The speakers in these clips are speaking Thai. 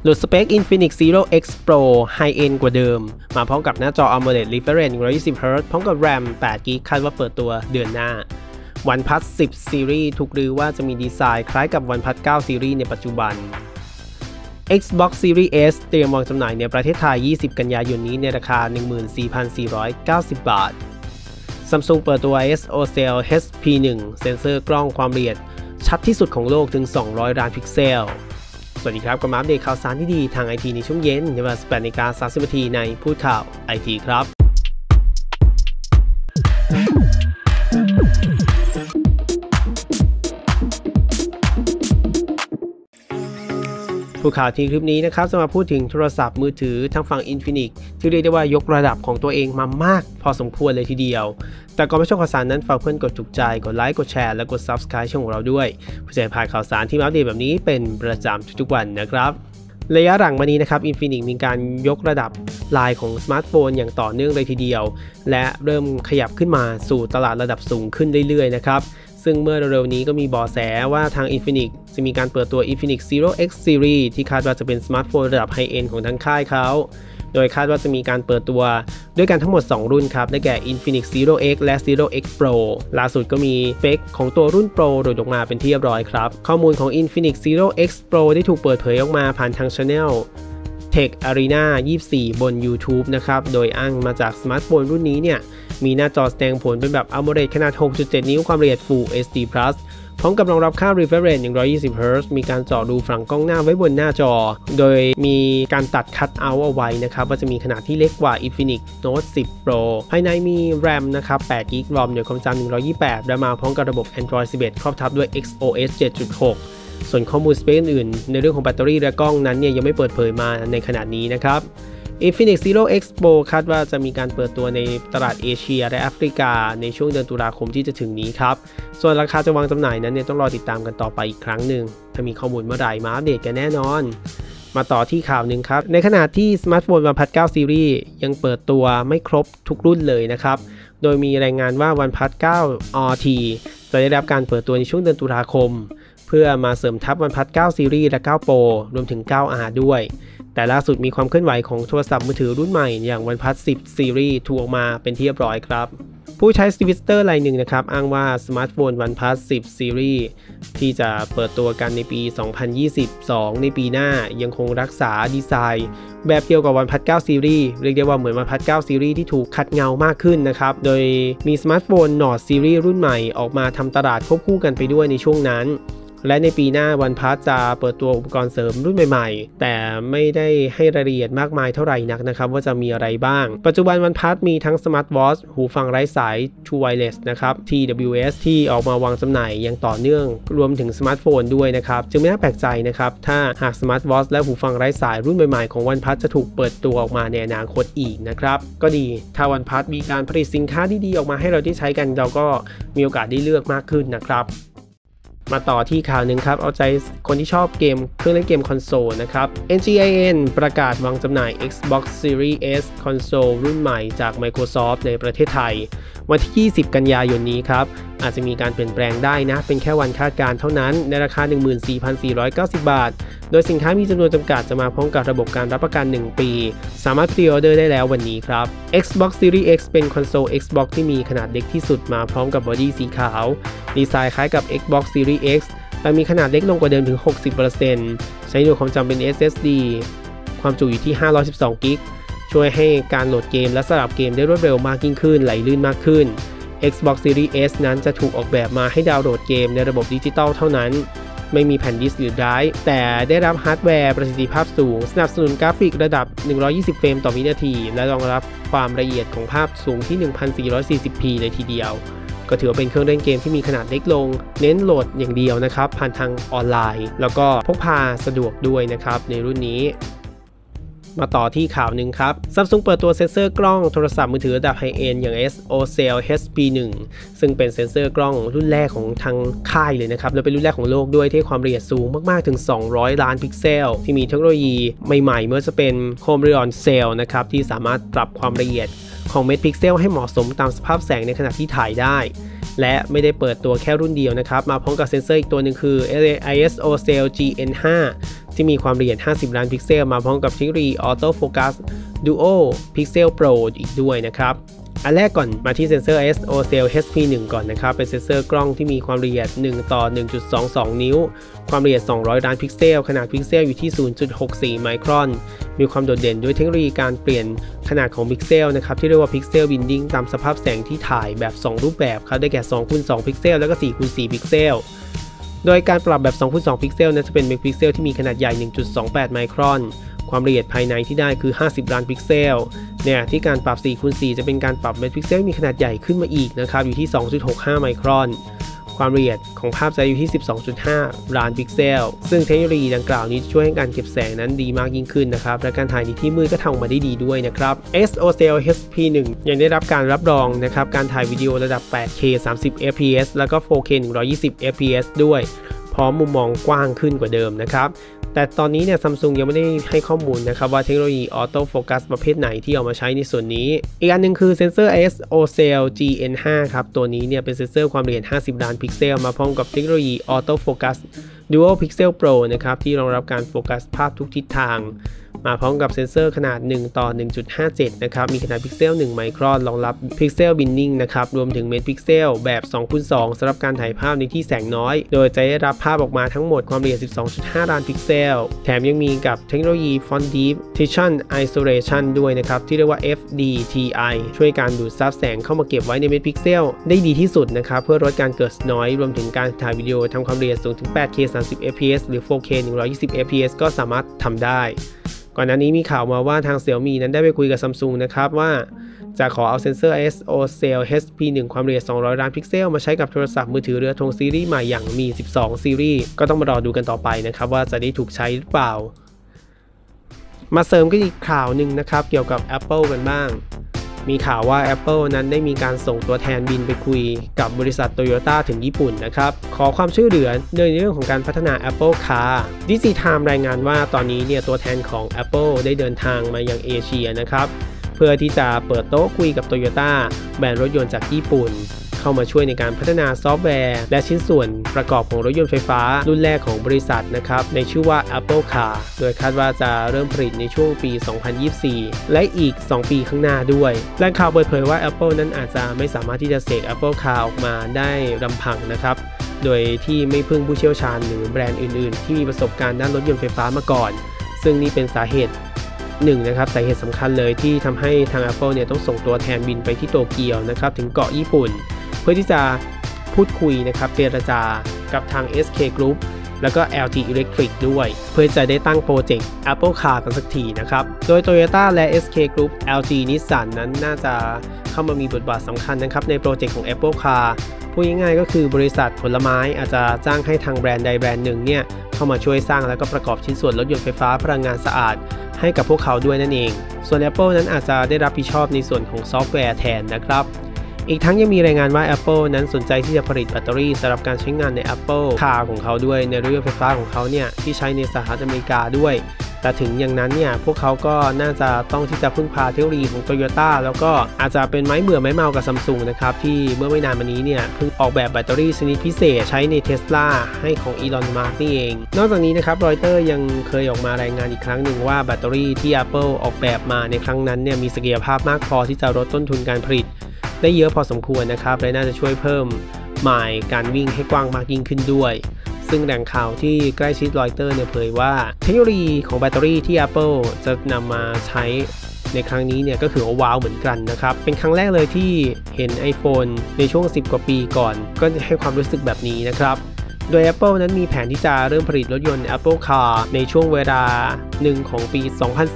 หลุดสเปค Infinix Zero X Pro High End กว่าเดิมมาพร้อมกับหน้าจอ AMOLED Refresh 120Hz พร้อมกับ RAM 8GB คาดว่าเปิดตัวเดือนหน้า OnePlus 10 Series ถูกลือว่าจะมีดีไซน์คล้ายกับ OnePlus 9 Series ในปัจจุบัน Xbox Series S เตรียมวางจำหน่ายในประเทศไทย 20 กันยายนนี้ในราคา 14,490 บาท Samsung เปิดตัว SOCELL HP1 เซ็นเซอร์กล้องความละเอียดชัดที่สุดของโลกถึง 200 ล้านพิกเซลสวัสดีครับก็มาอัปเดตข่าวสารที่ดีทางไอทีในช่วงเย็นในเวลา 18:30 น.ในพูดข่าวไอทีครับผู้ข่าวที่คลิปนี้นะครับจะมาพูดถึงโทรศัพท์มือถือทางฝั่ง Infinix ที่เรียกได้ว่ายกระดับของตัวเองมามากพอสมควรเลยทีเดียวแต่ก่อนไปชมข่าวสารนั้นฝากเพื่อนกดถูกใจกดไลค์กดแชร์และกด Subscribe ช่องของเราด้วยเพื่อจะพาข่าวสารที่มาอัปเดตแบบนี้เป็นประจำทุกๆวันนะครับระยะหลังมานี้นะครับ Infinix มีการยกระดับไลน์ของสมาร์ทโฟนอย่างต่อเนื่องเลยทีเดียวและเริ่มขยับขึ้นมาสู่ตลาดระดับสูงขึ้นเรื่อยๆนะครับซึ่งเมื่อเร็วๆนี้ก็มีเบาะแสว่าทาง Infinix จะมีการเปิดตัว Infinix Zero X Series ที่คาดว่าจะเป็นสมาร์ทโฟนระดับไฮเอนด์ของทางค่ายเขาโดยคาดว่าจะมีการเปิดตัวด้วยกันทั้งหมด2รุ่นครับได้แก่ Infinix Zero X และ Zero X Pro ล่าสุดก็มีสเปคของตัวรุ่น Pro โดดออกมาเป็นที่เรียบร้อยครับข้อมูลของ Infinix Zero X Pro ได้ถูกเปิดเผยออกมาผ่านทาง Channel Tech Arena 24 บน YouTube นะครับโดยอ้างมาจากสมาร์ทโฟนรุ่นนี้เนี่ยมีหน้าจอแสดงผลเป็นแบบ AMOLED ขนาด 6.7 นิ้วความละเอียด Full HD+ พร้อมกับรองรับค่า Refresh 120Hz มีการเจาะรูฝั่งกล้องหน้าไว้บนหน้าจอโดยมีการตัดคัทเอาท์เอาไว้นะครับว่าจะมีขนาดที่เล็กกว่า Infinix Note 10 Pro ภายในมี RAM นะครับ 8GB ROM หน่วยความจำ128และมาพร้อมกับระบบ Android 11 ครอบทับด้วย XOS 7.6 ส่วนข้อมูลสเปคอื่นๆในเรื่องของแบตเตอรี่และกล้องนั้นเนี่ยยังไม่เปิดเผยมาในขณะนี้นะครับ Infinix Zero X Pro คาดว่าจะมีการเปิดตัวในตลาดเอเชียและแอฟริกาในช่วงเดือนตุลาคมที่จะถึงนี้ครับส่วนราคาจะวางจำหน่ายนั้นเนี่ยต้องรอติดตามกันต่อไปอีกครั้งหนึ่งถ้ามีข้อมูลเมื่อไหร่มาอัปเดตกันแน่นอนมาต่อที่ข่าวหนึ่งครับในขณะที่สมาร์ทโฟน OnePlus 9 Series ยังเปิดตัวไม่ครบทุกรุ่นเลยนะครับโดยมีรายงานว่า OnePlus 9 RT จะได้รับการเปิดตัวในช่วงเดือนตุลาคมเพื่อมาเสริมทับ OnePlus 9 Series และ 9 Pro รวมถึง 9R ด้วยแต่ล่าสุดมีความเคลื่อนไหวของโทรศัพท์มือถือรุ่นใหม่อย่าง OnePlus 10 Series ถูกออกมาเป็นที่เรียบร้อยครับผู้ใช้ Twitter รายหนึ่งนะครับอ้างว่าสมาร์ทโฟน OnePlus 10 Series ที่จะเปิดตัวกันในปี 2022 ในปีหน้ายังคงรักษาดีไซน์แบบเดียวกับ OnePlus 9 Series เรียกได้ว่าเหมือน OnePlus 9 Series ที่ถูกขัดเงามากขึ้นนะครับโดยมีสมาร์ทโฟน Nord Series รุ่นใหม่ออกมาทำตลาดควบคู่กันไปด้วยในช่วงนั้นและในปีหน้า OnePlus จะเปิดตัวอุปกรณ์เสริมรุ่นใหม่ๆแต่ไม่ได้ให้รายละเอียดมากมายเท่าไหร่นักนะครับว่าจะมีอะไรบ้างปัจจุบัน OnePlus มีทั้ง Smart Watch หูฟังไร้สาย True Wireless นะครับ TWS ที่ออกมาวางจำหน่ายอย่างต่อเนื่องรวมถึงสมาร์ทโฟนด้วยนะครับจึงไม่น่าแปลกใจนะครับถ้าหาก Smart Watch และหูฟังไร้สายรุ่นใหม่ๆของ OnePlus จะถูกเปิดตัวออกมาในอนาคตอีกนะครับก็ดีถ้า OnePlus มีการผลิตสินค้าที่ดีออกมาให้เราได้ใช้กันเราก็มีโอกาสได้เลือกมากขึ้นนะครับมาต่อที่ข่าวหนึ่งครับเอาใจคนที่ชอบเกมเครื่องเล่นเกมคอนโซลนะครับ NGIN ประกาศวางจำหน่าย Xbox Series S คอนโซลรุ่นใหม่จาก Microsoft ในประเทศไทยวันที่ 20 กันยายนนี้ครับอาจจะมีการเปลี่ยนแปลงได้นะเป็นแค่วันคาดการณ์เท่านั้นในราคา 14,490 บาทโดยสินค้ามีจำนวนจำกัดจะมาพร้อมกับระบบการรับประกัน 1 ปีสามารถพรีออเดอร์ได้แล้ววันนี้ครับ Xbox Series X เป็นคอนโซล Xbox ที่มีขนาดเล็กที่สุดมาพร้อมกับบอดี้สีขาวดีไซน์คล้ายกับ Xbox Series X แต่มีขนาดเล็กลงกว่าเดิมถึง 60% ใช้หน่วยความจำเป็น SSD ความจุอยู่ที่512 กิกช่วยให้การโหลดเกมและสลับเกมได้รวดเร็วมากยิ่งขึ้นไหลลื่นมากขึ้น Xbox Series S นั้นจะถูกออกแบบมาให้ดาวน์โหลดเกมในระบบดิจิตอลเท่านั้นไม่มีแผ่นดิสก์หรือไดรฟ์แต่ได้รับฮาร์ดแวร์ประสิทธิภาพสูงสนับสนุนกราฟิกระดับ120 เฟรมต่อวินาทีและรองรับความละเอียดของภาพสูงที่ 1440p เลยทีเดียวก็ถือว่าเป็นเครื่องเล่นเกมที่มีขนาดเล็กลงเน้นโหลดอย่างเดียวนะครับผ่านทางออนไลน์แล้วก็พกพาสะดวกด้วยนะครับในรุ่นนี้มาต่อที่ข่าวหนึ่งครับ Samsung เปิดตัวเซ็นเซอร์กล้องโทรศัพท์มือถือระดับไฮเอนด์อย่าง SOCELL HP1 ซึ่งเป็นเซ็นเซอร์กล้องรุ่นแรกของทางค่ายเลยนะครับและเป็นรุ่นแรกของโลกด้วยที่ความละเอียดสูงมากๆถึง200 ล้านพิกเซลที่มีเทคโนโลยีใหม่ๆเมื่อจะเป็น Chromium Cell นะครับที่สามารถปรับความละเอียดของเม็ดพิกเซลให้เหมาะสมตามสภาพแสงในขณะที่ถ่ายได้และไม่ได้เปิดตัวแค่รุ่นเดียวนะครับมาพร้อมกับเซ็นเซอร์อีกตัวหนึ่งคือ ISOCELL GN5 ที่มีความละเอียด50ล้านพิกเซลมาพร้อมกับเทคโนโลยี Auto Focus Duo Pixel Pro อีกด้วยนะครับอันแรกก่อนมาที่เซ็นเซอร์ SOCELL HP1 ก่อนนะครับเป็นเซ็นเซอร์กล้องที่มีความละเอียด1:1.22 นิ้วความละเอียด200ล้านพิกเซลขนาดพิกเซลอยู่ที่ 0.64 ไมครอนมีความโดดเด่นด้วยเทคโนโลยีการเปลี่ยนขนาดของพิกเซลนะครับที่เรียกว่า Pixel Binding ตามสภาพแสงที่ถ่ายแบบ2รูปแบบครับได้แก่ 2x2 พิกเซลแล้วก็ 4x4 พิกเซลโดยการปรับแบบ 2x2 พิกเซลนั้นจะเป็นพิกเซลที่มีขนาดใหญ่ 1.28 ไมครอนความละเอียดภายในที่ได้คือ50ล้านพิกเซลเนี่ยที่การปรับ 4x4 จะเป็นการปรับเม็ดพิกเซลมีขนาดใหญ่ขึ้นมาอีกนะครับอยู่ที่ 2.65 ไมครอนความละเอียดของภาพจะอยู่ที่ 12.5 ล้านพิกเซลซึ่งเทคโนโลยีดังกล่าวนี้ช่วยให้การเก็บแสงนั้นดีมากยิ่งขึ้นนะครับและการถ่ายในที่มืดก็ทำออกมาได้ดีด้วยนะครับ SOCELL HP1 ยังได้รับการรับรองนะครับการถ่ายวิดีโอระดับ 8K 30 fps แล้วก็ 4K 120 fps ด้วยพร้อมมุมมองกว้างขึ้นกว่าเดิมนะครับแต่ตอนนี้เนี่ย Samsung ยังไม่ได้ให้ข้อมูลนะครับว่าเทคโนโลยี Auto Focus ประเภทไหนที่เอามาใช้ในส่วนนี้อีกอันนึงคือเซ็นเซอร์ SOCELL GN5 ครับตัวนี้เนี่ยเป็นเซ็นเซอร์ความละเอียด50ล้านพิกเซลมาพร้อมกับเทคโนโลยี Auto Focus Duo Pixel Pro นะครับที่รองรับการโฟกัสภาพทุกทิศทางมาพร้อมกับเซ็นเซอร์ขนาด 1:1.57 นะครับมีขนาดพิกเซล 1 ไมครอนรองรับ Pixel Binding นะครับรวมถึงเม็ดพิกเซลแบบ 2x2 สำหรับการถ่ายภาพในที่แสงน้อยโดยจะได้รับภาพออกมาทั้งหมดความละเอียด 12.5 ล้านพิกเซลแถมยังมีกับเทคโนโลยี Font Deep Tension Isolation ด้วยนะครับที่เรียกว่า FDTI ช่วยการดูดซับแสงเข้ามาเก็บไว้ในเม็ดพิกเซลได้ดีที่สุดนะครับเพื่อลดการเกิดน้อยรวมถึงการถ่ายวิดีโอทำความละเอียดสูงถึง 8K 30 fps หรือ 4K 120 fps ก็สามารถทำได้ก่อนหน้านี้มีข่าวมาว่าทาง Xiaomi นั้นได้ไปคุยกับ Samsung นะครับว่าจะขอเอาเซ็นเซอร์ SOCELL HP1 ความละเอียด200ล้านพิกเซลมาใช้กับโทรศัพท์มือถือเรือธงซีรีส์ใหม่อย่างมี 12 ซีรีส์ก็ต้องมารอดูกันต่อไปนะครับว่าจะได้ถูกใช้หรือเปล่ามาเสริมกันอีกข่าวหนึ่งนะครับเกี่ยวกับ Apple กันบ้างมีข่าวว่า Apple นั้นได้มีการส่งตัวแทนบินไปคุยกับบริษัท Toyota ถึงญี่ปุ่นนะครับขอความช่วยเหลือในเรื่องของการพัฒนา Apple Car DigiTime รายงานว่าตอนนี้เนี่ยตัวแทนของ Apple ได้เดินทางมายังเอเชียนะครับเพื่อที่จะเปิดโต๊ะคุยกับ Toyota แบรนด์รถยนต์จากญี่ปุ่นเข้ามาช่วยในการพัฒนาซอฟต์แวร์และชิ้นส่วนประกอบของรถยนต์ไฟฟ้ารุ่นแรกของบริษัทนะครับในชื่อว่า Apple Car โดยคาดว่าจะเริ่มผลิตในช่วงปี 2024 และอีก 2 ปีข้างหน้าด้วยแหล่งข่าวเปิดเผยว่า Apple นั้นอาจจะไม่สามารถที่จะเสก Apple Car ออกมาได้ลำพังนะครับโดยที่ไม่พึ่งผู้เชี่ยวชาญหรือแบรนด์อื่นๆที่มีประสบการณ์ด้านรถยนต์ไฟฟ้ามาก่อนซึ่งนี่เป็นสาเหตุหนึ่งนะครับสาเหตุสำคัญเลยที่ทำให้ทาง Apple เนี่ยต้องส่งตัวแทนบินไปที่โตเกียวนะครับถึงเกาะญี่ปุ่นเพื่อที่จะพูดคุยนะครับเจรจากับทาง SK Group แล้วก็ LG Electric ด้วยเพื่อจะได้ตั้งโปรเจกต์ Apple Car กันสักทีนะครับโดย Toyota และ SK Group LG Nissan นั้นน่าจะเข้ามามีบทบาทสำคัญนะครับในโปรเจกต์ของ Apple Car พูดง่ายๆก็คือบริษัทผลไม้อาจจะจ้างให้ทางแบรนด์ใดแบรนด์หนึ่งเนี่ยเข้ามาช่วยสร้างแล้วก็ประกอบชิ้นส่วนรถยนต์ไฟฟ้าพลังงานสะอาดให้กับพวกเขาด้วยนั่นเองส่วน Apple นั้นอาจจะได้รับผิดชอบในส่วนของซอฟต์แวร์แทนนะครับอีกทั้งยังมีรายงานว่า Apple นั้นสนใจที่จะผลิตแบตเตอรี่สำหรับการใช้งานใน Apple Car ของเขาด้วยในรถยนต์ไฟฟ้าของเขาเนี่ยที่ใช้ในสหรัฐอเมริกาด้วยแต่ถึงอย่างนั้นเนี่ยพวกเขาก็น่าจะต้องที่จะพึ่งพาเทคโนโลยีของ Toyota แล้วก็อาจจะเป็นไม้เบื่อไม้เมากับ Samsung นะครับที่เมื่อไม่นานมานี้เนี่ยเพิ่งออกแบบแบตเตอรี่ชนิดพิเศษใช้ใน Tesla ให้ของ Elon Musk นี่เองนอกจากนี้นะครับรอยเตอร์ยังเคยออกมารายงานอีกครั้งหนึ่งว่าแบตเตอรี่ที่ Apple ออกแบบมาในครั้งนั้นเนี่ยมีศักยภาพมากพอที่จะลดต้นทุนการผลิตได้เยอะพอสมควรนะครับและน่าจะช่วยเพิ่มไมล์การวิ่งให้กว้างมากยิ่งขึ้นด้วยซึ่งแหล่งข่าวที่ใกล้ชิดรอยเตอร์เนี่ยเผยว่าเทคโนโลยีของแบตเตอรี่ที่ Apple จะนำมาใช้ในครั้งนี้เนี่ยก็คือว้าวเหมือนกันนะครับเป็นครั้งแรกเลยที่เห็น iPhone ในช่วง10 กว่าปีก่อนก็ให้ความรู้สึกแบบนี้นะครับโดย Apple นั้นมีแผนที่จะเริ่มผลิตรถยนต์ Apple Car ในช่วงเวลาหนึ่งของปี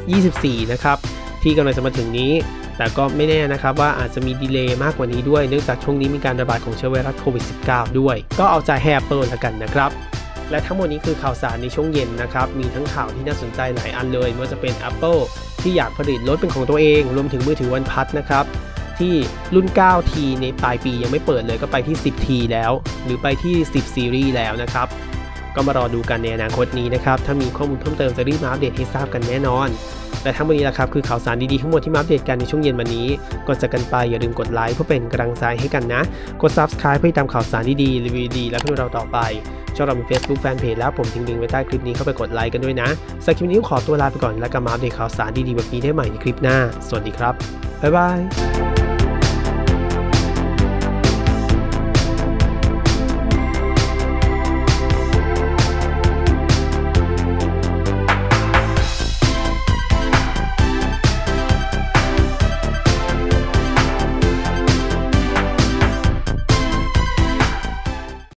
2024 นะครับที่กำลังจะมาถึงนี้แต่ก็ไม่แน่นะครับว่าอาจจะมีดีเลย์มากกว่านี้ด้วยเนื่องจากช่วงนี้มีการระบาดของเชื้อไวรัสโควิด -19 ด้วยก็เอาใจให้ Apple แล้วกันนะครับและทั้งหมดนี้คือข่าวสารในช่วงเย็นนะครับมีทั้งข่าวที่น่าสนใจหลายอันเลยไม่ว่าจะเป็น Apple ที่อยากผลิตรถเป็นของตัวเองรวมถึงมือถือ OnePlus นะครับที่รุ่น 9T ในปลายปียังไม่เปิดเลยก็ไปที่ 10T แล้วหรือไปที่ 10 ซีรีส์แล้วนะครับก็มารอดูกันในอนาคตนี้นะครับถ้ามีข้อมูลเพิ่มเติมจะรีบมาอัปเดตให้ทราบกันแน่นอนและทั้งหมดนี้แหละครับคือข่าวสารดีๆทั้งหมดที่มาอัปเดตกันในช่วงเย็นวันนี้ก่อนจากกันไปอย่าลืมกดไลค์เพื่อเป็นกำลังใจให้กันนะกด Subscribe เพื่อติดตามข่าวสารดีๆรีวิวดีและเพื่อเราต่อไปช่องเรามี Facebook Fanpage แล้วผมทิ้งลิงก์ไว้ใต้คลิปนี้เข้าไปกดไลค์กันด้วยนะสำหรับคลิปนี้ขอตัวลาไปก่อนแล้วกลับมาอัปเดตข่าวสารดีๆแบบนี้ได้ใหม่ในคลิปหน้าสวัสดีครับบ๊ายบาย